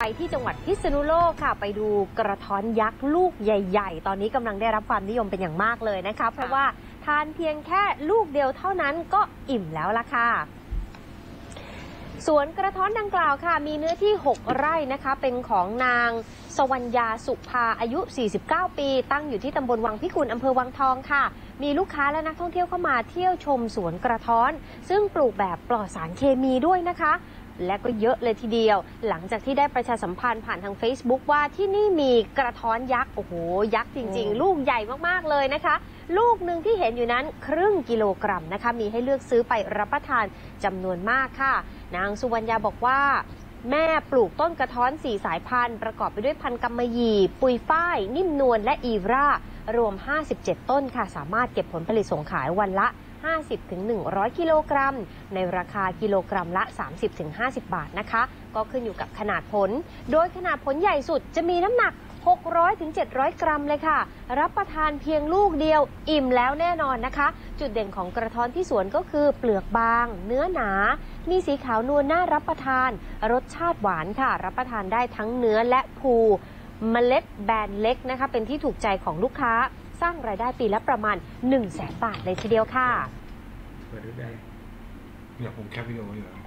ที่จังหวัดพิษณุโลกค่ะไปดูกระท้อนยักษ์ลูกใหญ่ๆตอนนี้กำลังได้รับความนิยมเป็นอย่างมากเลยนะคะเพราะว่าทานเพียงแค่ลูกเดียวเท่านั้นก็อิ่มแล้วล่ะค่ะสวนกระท้อนดังกล่าวค่ะมีเนื้อที่6 ไร่นะคะเป็นของนางสวรรญาสุภาอายุ49 ปีตั้งอยู่ที่ตำบลวังพิกุลอำเภอวังทองค่ะมีลูกค้าและนักท่องเที่ยวเข้ามาเที่ยวชมสวนกระท้อนซึ่งปลูกแบบปลอดสารเคมีด้วยนะคะและก็เยอะเลยทีเดียวหลังจากที่ได้ประชาสัมพันธ์ผ่านทาง Facebook ว่าที่นี่มีกระท้อนยักษ์โอ้โหยักษ์จริงๆลูกใหญ่มากๆเลยนะคะลูกหนึ่งที่เห็นอยู่นั้นครึ่งกิโลกรัมนะคะมีให้เลือกซื้อไปรับประทานจำนวนมากค่ะนางสุวรรณยาบอกว่าแม่ปลูกต้นกระท้อน4 สายพันธุ์ประกอบไปด้วยพันธุ์กำมะหยี่ปุยฝ้ายนิ่มนวลและอีรารวม57 ต้นค่ะสามารถเก็บผลผลิตส่งขายวันละ50-100 กิโลกรัมในราคากิโลกรัมละ 30-50 บาทนะคะก็ขึ้นอยู่กับขนาดผลโดยขนาดผลใหญ่สุดจะมีน้ำหนัก600-700 กรัมเลยค่ะรับประทานเพียงลูกเดียวอิ่มแล้วแน่นอนนะคะจุดเด่นของกระท้อนที่สวนก็คือเปลือกบางเนื้อหนามีสีขาวนวลน่ารับประทานรสชาติหวานค่ะรับประทานได้ทั้งเนื้อและภูเมล็ดแบนเล็กนะคะเป็นที่ถูกใจของลูกค้าสร้างรายได้ปีละประมาณ 100,000 บาทเลยทีเดียวค่ะเปิดได้เนี่ยผมแคปวิดีโออยู่แล้ว